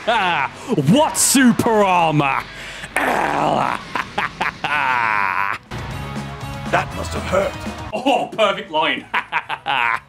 What super armor? That must have hurt. Oh, perfect line.